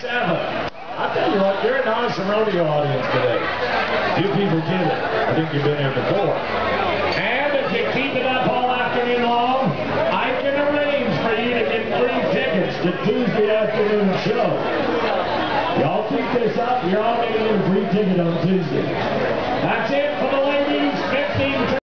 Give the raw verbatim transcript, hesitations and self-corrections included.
seven. I tell you what, you're an awesome rodeo audience today. You people get it. I think you've been here before. And if you keep it up all afternoon long, I can arrange for you to get free tickets to Tuesday afternoon show. Y'all keep this up, you're all going to get a free ticket on Tuesday. That's it for the ladies, fifteen